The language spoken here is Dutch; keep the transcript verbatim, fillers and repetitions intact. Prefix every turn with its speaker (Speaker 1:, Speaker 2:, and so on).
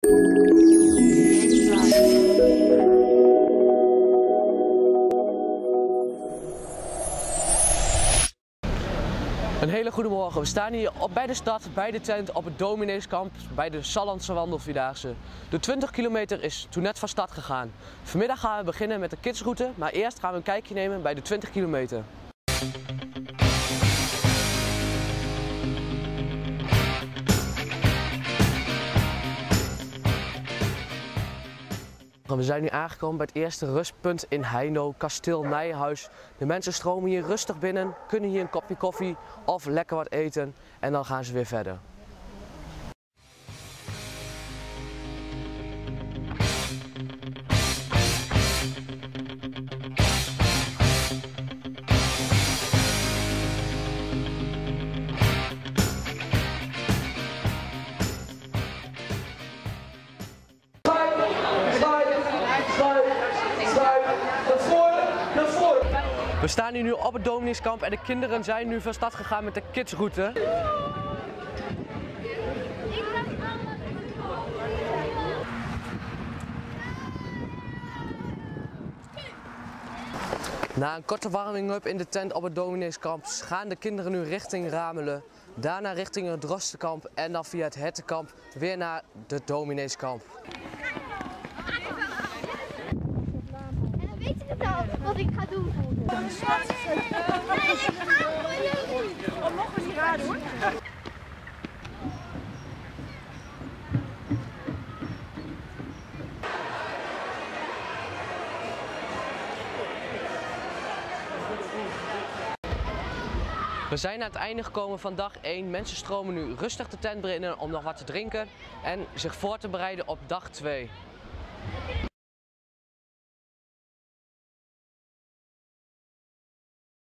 Speaker 1: Een hele goede morgen. We staan hier op, bij de stad, bij de tent op het Domineeskamp, bij de Sallandse Wandelvierdaagse. De twintig kilometer is toen net van start gegaan. Vanmiddag gaan we beginnen met de kidsroute, maar eerst gaan we een kijkje nemen bij de twintig kilometer. We zijn nu aangekomen bij het eerste rustpunt in Heino, Kasteel Nijhuis. De mensen stromen hier rustig binnen, kunnen hier een kopje koffie of lekker wat eten en dan gaan ze weer verder. We staan hier nu op het Domineeskamp en de kinderen zijn nu van start gegaan met de kidsroute. Na een korte warming-up in de tent op het Domineeskamp gaan de kinderen nu richting Ramelen, daarna richting het Drostenkamp en dan via het Hertenkamp weer naar het Domineeskamp.
Speaker 2: Weet je het al, wat ik ga doen? Nee, ik ga gewoon doen. Oh, mogen we niet raar doen?
Speaker 1: We zijn aan het einde gekomen van dag één. Mensen stromen nu rustig de tent binnen om nog wat te drinken en zich voor te bereiden op dag twee.